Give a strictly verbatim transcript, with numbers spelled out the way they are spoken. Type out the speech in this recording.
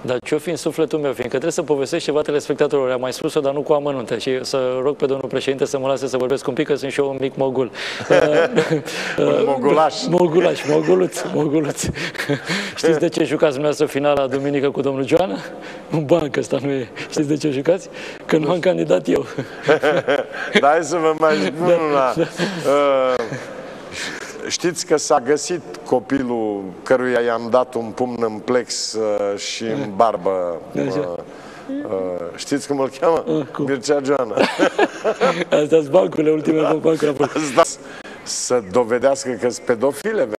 Dar ce-o fi în sufletul meu, fiindcă trebuie să povestesc ceva telespectatorilor, am mai spus-o, dar nu cu amănunte, și să rog pe domnul președinte să mă lase să vorbesc un pic, că sunt și eu un mic mogul. Un mogulaș. Mogulaș, moguluț, moguluț. Știți de ce jucați dumneavoastră finala duminică cu domnul Joana? Un banc ăsta nu e. Știți de ce jucați? Că nu am candidat eu. Dar hai să vă mai spun da, una. da. Uh, Știți că s-a găsit copilul căruia i-am dat un pumn în plex uh, și în barbă. Uh, uh, știți cum îl cheamă? Uh, cum? Mircea Joana. Astea-s bancurile, ultimele bancuri. Asta să dovedească că sunt pedofile.